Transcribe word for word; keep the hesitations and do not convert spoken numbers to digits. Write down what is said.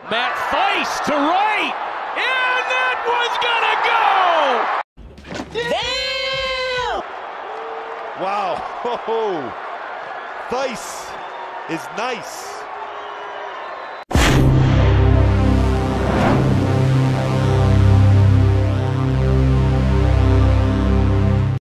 Matt Thaiss to right, and that one's gonna go! Damn! Wow, oh, Thaiss is nice.